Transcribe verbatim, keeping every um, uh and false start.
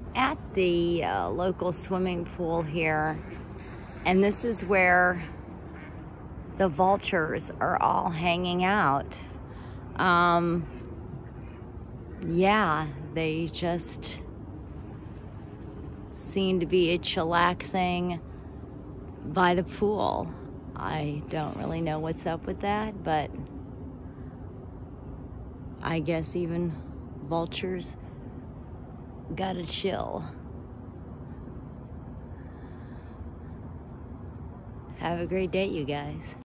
at the uh, local swimming pool here, and this is where the vultures are all hanging out. Um, yeah, they just seem to be chillaxing by the pool. I don't really know what's up with that, but I guess even vultures gotta chill. Have a great day, you guys.